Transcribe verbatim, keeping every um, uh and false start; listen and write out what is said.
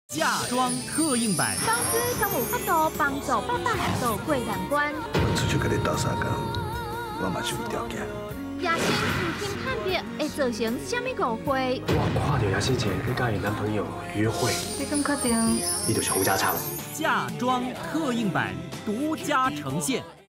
嫁妆特映版， 公司将有法度帮助爸爸渡过难关。 出去跟你斗相共，我嘛是有条件。 亚仙唔听看别，会造成什么误会？ 我看到亚仙姐去跟伊男朋友约会， 你敢确定？ 伊就是洪家昌。 嫁妆特映版独家呈现。